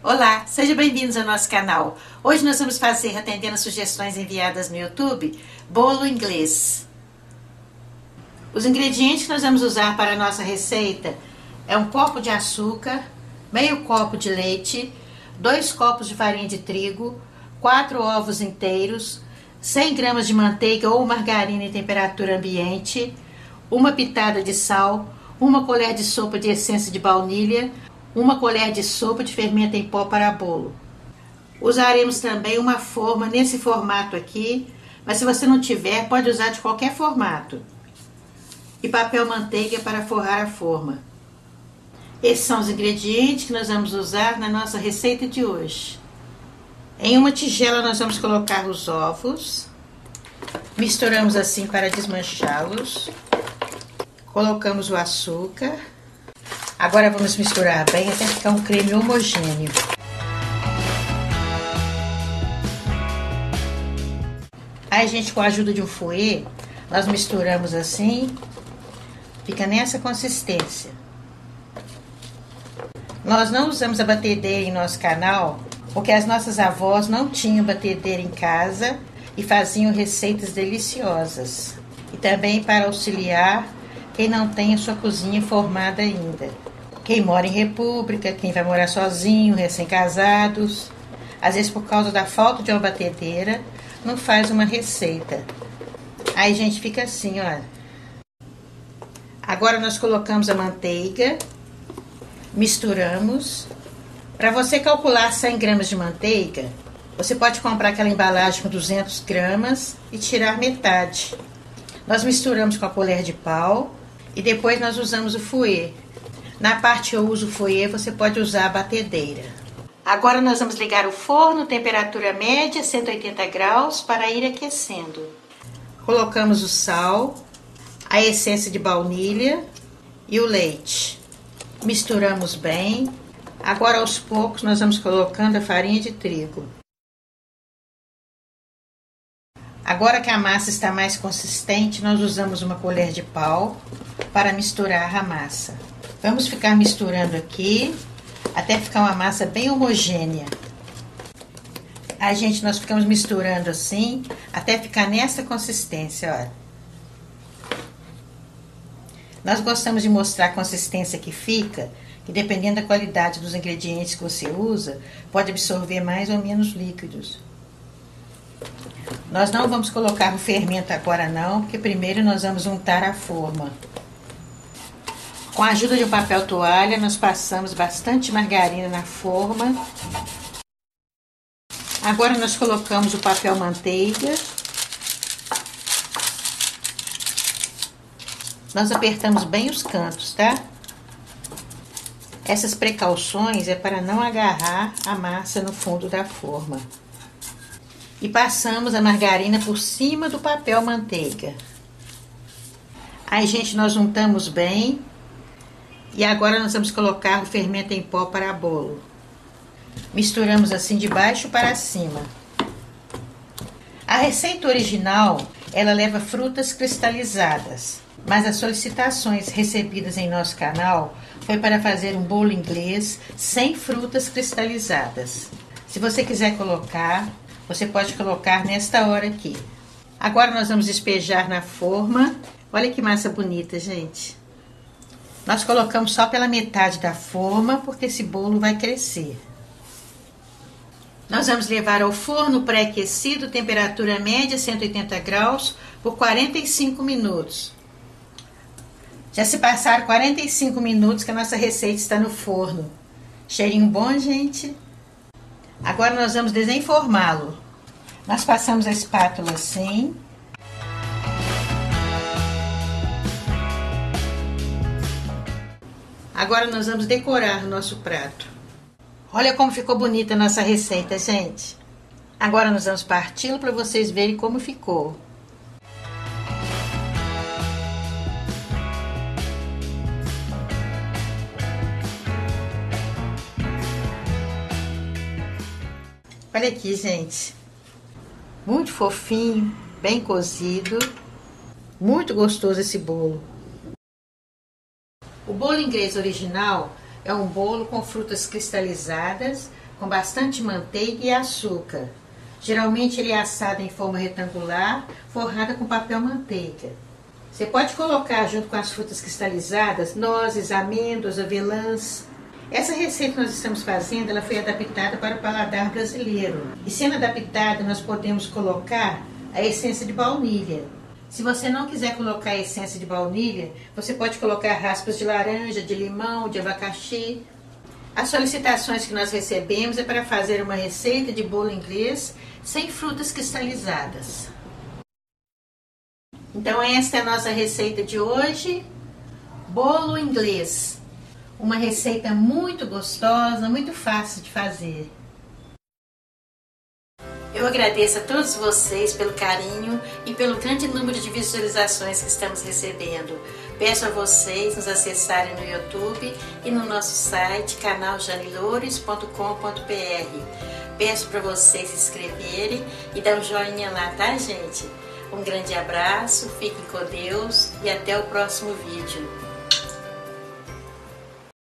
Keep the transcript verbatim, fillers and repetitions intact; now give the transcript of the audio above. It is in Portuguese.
Olá, sejam bem-vindos ao nosso canal. Hoje nós vamos fazer, atendendo sugestões enviadas no YouTube, bolo inglês. Os ingredientes que nós vamos usar para a nossa receita é um copo de açúcar, meio copo de leite, dois copos de farinha de trigo, quatro ovos inteiros, cem gramas de manteiga ou margarina em temperatura ambiente, uma pitada de sal, uma colher de sopa de essência de baunilha, uma colher de sopa de fermento em pó para bolo. Usaremos também uma forma nesse formato aqui, mas se você não tiver, pode usar de qualquer formato. E papel manteiga para forrar a forma. Esses são os ingredientes que nós vamos usar na nossa receita de hoje. Em uma tigela nós vamos colocar os ovos. Misturamos assim para desmanchá-los. Colocamos o açúcar. Agora vamos misturar bem até ficar um creme homogêneo. Aí, gente, com a ajuda de um fouet, nós misturamos assim, fica nessa consistência. Nós não usamos a batedeira em nosso canal, porque as nossas avós não tinham batedeira em casa e faziam receitas deliciosas. E também para auxiliar quem não tem a sua cozinha formada ainda. Quem mora em república, quem vai morar sozinho, recém-casados. Às vezes, por causa da falta de uma batedeira, não faz uma receita. Aí, gente, fica assim, ó. Agora nós colocamos a manteiga, misturamos. Para você calcular cem gramas de manteiga, você pode comprar aquela embalagem com duzentas gramas e tirar metade. Nós misturamos com a colher de pau. E depois nós usamos o fouet. Na parte que eu uso o fouet, você pode usar a batedeira. Agora nós vamos ligar o forno, temperatura média, cento e oitenta graus, para ir aquecendo. Colocamos o sal, a essência de baunilha e o leite. Misturamos bem. Agora, aos poucos, nós vamos colocando a farinha de trigo. Agora que a massa está mais consistente, nós usamos uma colher de pau para misturar a massa. Vamos ficar misturando aqui até ficar uma massa bem homogênea. A gente, nós ficamos misturando assim até ficar nessa consistência, ó. Nós gostamos de mostrar a consistência que fica, que dependendo da qualidade dos ingredientes que você usa, pode absorver mais ou menos líquidos. Nós não vamos colocar o fermento agora não, porque primeiro nós vamos untar a forma. Com a ajuda de um papel toalha, nós passamos bastante margarina na forma. Agora nós colocamos o papel manteiga. Nós apertamos bem os cantos, tá? Essas precauções é para não agarrar a massa no fundo da forma. E passamos a margarina por cima do papel manteiga. Aí, gente, nós untamos bem. E agora nós vamos colocar o fermento em pó para bolo. Misturamos assim de baixo para cima. A receita original, ela leva frutas cristalizadas. Mas as solicitações recebidas em nosso canal foi para fazer um bolo inglês sem frutas cristalizadas. Se você quiser colocar, você pode colocar nesta hora aqui. Agora nós vamos despejar na forma. Olha que massa bonita, gente. Nós colocamos só pela metade da forma, porque esse bolo vai crescer. Nós vamos levar ao forno pré-aquecido, temperatura média, cento e oitenta graus, por quarenta e cinco minutos. Já se passaram quarenta e cinco minutos que a nossa receita está no forno. Cheirinho bom, gente? Agora nós vamos desenformá-lo. Nós passamos a espátula assim. Agora nós vamos decorar o nosso prato. Olha como ficou bonita a nossa receita, gente. Agora nós vamos parti-lo para vocês verem como ficou. Olha aqui, gente. Muito fofinho, bem cozido. Muito gostoso esse bolo. O bolo inglês original é um bolo com frutas cristalizadas, com bastante manteiga e açúcar. Geralmente ele é assado em forma retangular, forrada com papel manteiga. Você pode colocar junto com as frutas cristalizadas, nozes, amêndoas, avelãs. Essa receita que nós estamos fazendo, ela foi adaptada para o paladar brasileiro. E sendo adaptada, nós podemos colocar a essência de baunilha. Se você não quiser colocar a essência de baunilha, você pode colocar raspas de laranja, de limão, de abacaxi. As solicitações que nós recebemos é para fazer uma receita de bolo inglês sem frutas cristalizadas. Então esta é a nossa receita de hoje, bolo inglês. Uma receita muito gostosa, muito fácil de fazer. Eu agradeço a todos vocês pelo carinho e pelo grande número de visualizações que estamos recebendo. Peço a vocês nos acessarem no YouTube e no nosso site canal jane loures ponto com ponto br. Peço para vocês se inscreverem e dar um joinha lá, tá, gente? Um grande abraço, fiquem com Deus e até o próximo vídeo.